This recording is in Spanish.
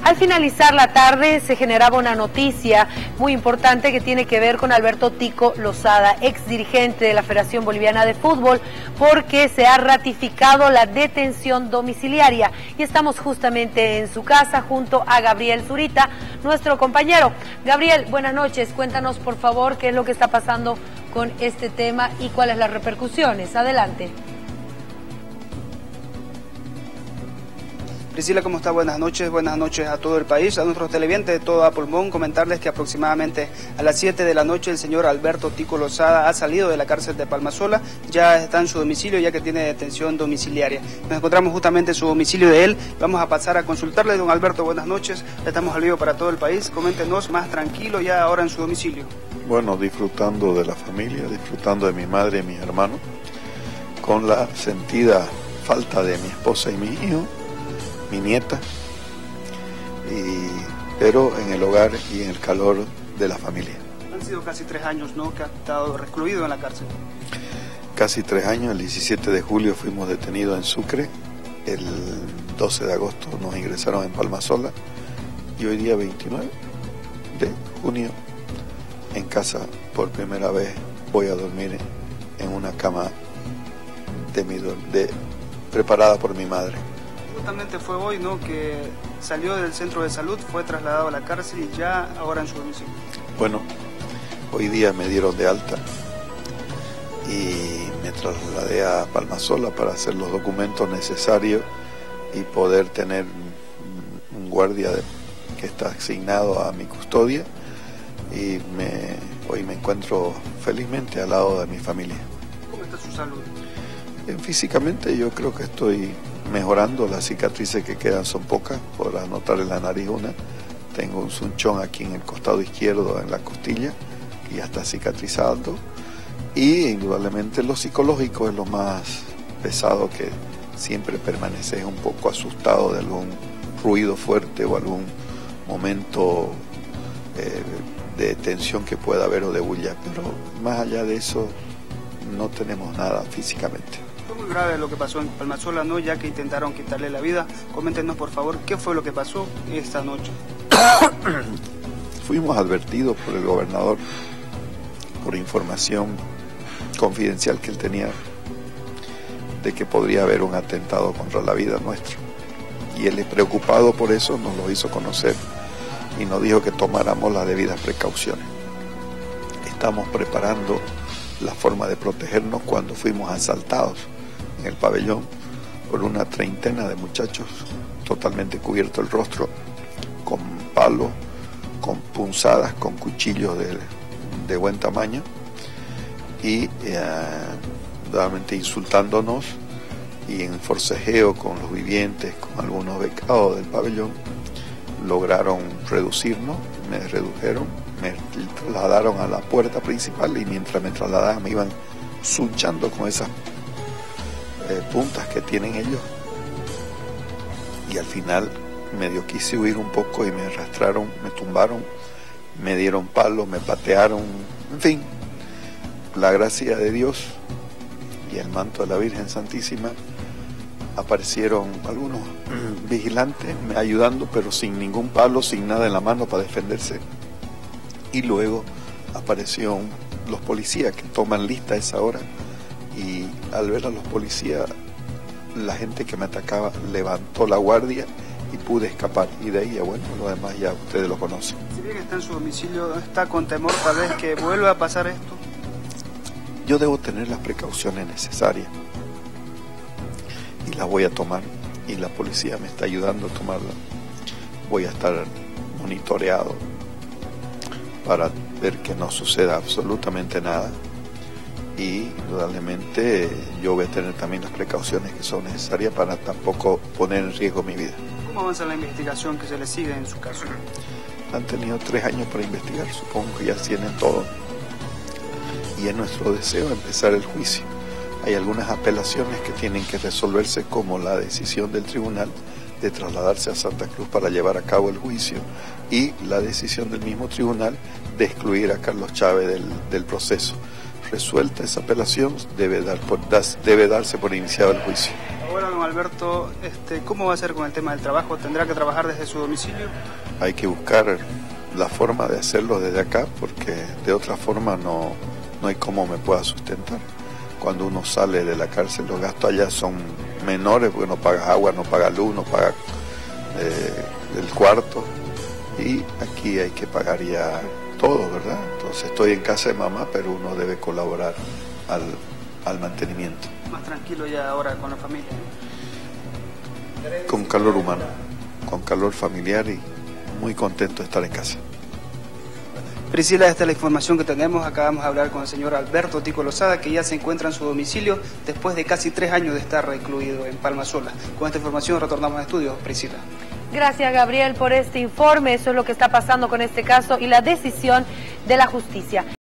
Al finalizar la tarde se generaba una noticia muy importante que tiene que ver con Alberto Tico Lozada, ex dirigente de la Federación Boliviana de Fútbol, porque se ha ratificado la detención domiciliaria y estamos justamente en su casa junto a Gabriel Zurita, nuestro compañero. Gabriel, buenas noches, cuéntanos por favor qué es lo que está pasando con este tema y cuáles las repercusiones. Adelante. Priscila, ¿cómo está? Buenas noches a todo el país, a nuestros televidentes de todo a pulmón. Comentarles que aproximadamente a las 7 de la noche el señor Alberto Tico Lozada ha salido de la cárcel de Palmasola, ya está en su domicilio, ya que tiene detención domiciliaria. Nos encontramos justamente en su domicilio de él, vamos a pasar a consultarle. Don Alberto, buenas noches, estamos al vivo para todo el país, coméntenos más tranquilo ya ahora en su domicilio. Bueno, disfrutando de la familia, disfrutando de mi madre y mis hermanos, con la sentida falta de mi esposa y mi hijo, mi nieta, pero en el hogar y en el calor de la familia. Han sido casi 3 años, ¿no?, que ha estado recluido en la cárcel. Casi 3 años, el 17 de julio fuimos detenidos en Sucre, el 12 de agosto nos ingresaron en Palmasola y hoy día 29 de junio en casa por primera vez voy a dormir en una cama preparada por mi madre. Justamente fue hoy, ¿no?, que salió del centro de salud, fue trasladado a la cárcel y ya ahora en su domicilio. Bueno, hoy día me dieron de alta y me trasladé a Palmasola para hacer los documentos necesarios y poder tener un guardia que está asignado a mi custodia y hoy me encuentro felizmente al lado de mi familia. ¿Cómo está su salud? Físicamente yo creo que estoy mejorando, las cicatrices que quedan son pocas, podrás notar en la nariz una, tengo un sunchón aquí en el costado izquierdo en la costilla y ya está cicatrizando, y indudablemente lo psicológico es lo más pesado, que siempre permaneces un poco asustado de algún ruido fuerte o algún momento de tensión que pueda haber o de bulla, pero más allá de eso no tenemos nada físicamente. Fue muy grave lo que pasó en Palmasola, ¿no?, ya que intentaron quitarle la vida. Coméntenos por favor qué fue lo que pasó esta noche. Fuimos advertidos por el gobernador, por información confidencial que él tenía, de que podría haber un atentado contra la vida nuestra, y él, preocupado por eso, nos lo hizo conocer y nos dijo que tomáramos las debidas precauciones. Estamos preparando la forma de protegernos cuando fuimos asaltados en el pabellón por una treintena de muchachos, totalmente cubierto el rostro, con palos, con punzadas, con cuchillos de buen tamaño y realmente insultándonos, y en forcejeo con los vivientes, con algunos becados del pabellón, lograron reducirnos, me redujeron, me trasladaron a la puerta principal y mientras me trasladaban me iban sunchando con esas puntas que tienen ellos, y al final medio quise huir un poco y me arrastraron, me tumbaron, me dieron palos, me patearon, en fin, la gracia de Dios y el manto de la Virgen Santísima, aparecieron algunos vigilantes ayudando, pero sin ningún palo, sin nada en la mano para defenderse, y luego aparecieron los policías que toman lista a esa hora, y al ver a los policías, la gente que me atacaba levantó la guardia y pude escapar, y de ahí, bueno, lo demás ya ustedes lo conocen. Si bien está en su domicilio, ¿está con temor tal vez que vuelva a pasar esto? Yo debo tener las precauciones necesarias y las voy a tomar, y la policía me está ayudando a tomarlas. Voy a estar monitoreado para ver que no suceda absolutamente nada, y indudablemente yo voy a tener también las precauciones que son necesarias para tampoco poner en riesgo mi vida. ¿Cómo avanza la investigación que se le sigue en su caso? Han tenido 3 años para investigar, supongo que ya tienen todo, y es nuestro deseo empezar el juicio. Hay algunas apelaciones que tienen que resolverse, como la decisión del tribunal de trasladarse a Santa Cruz para llevar a cabo el juicio, y la decisión del mismo tribunal de excluir a Carlos Chávez del proceso. Resuelta esa apelación, debe darse por iniciado el juicio. Ahora, don Alberto, ¿cómo va a ser con el tema del trabajo? ¿Tendrá que trabajar desde su domicilio? Hay que buscar la forma de hacerlo desde acá, porque de otra forma no hay cómo me pueda sustentar. Cuando uno sale de la cárcel, los gastos allá son menores, porque no pagas agua, no pagas luz, no pagas el cuarto, y aquí hay que pagar ya todo, ¿verdad? Entonces estoy en casa de mamá, pero uno debe colaborar al mantenimiento. Más tranquilo ya ahora con la familia. Con calor humano, con calor familiar y muy contento de estar en casa. Priscila, esta es la información que tenemos. Acabamos de hablar con el señor Alberto Tico Lozada, que ya se encuentra en su domicilio después de casi 3 años de estar recluido en Palmasola. Con esta información retornamos a estudios. Priscila. Gracias, Gabriel, por este informe. Eso es lo que está pasando con este caso y la decisión de la justicia.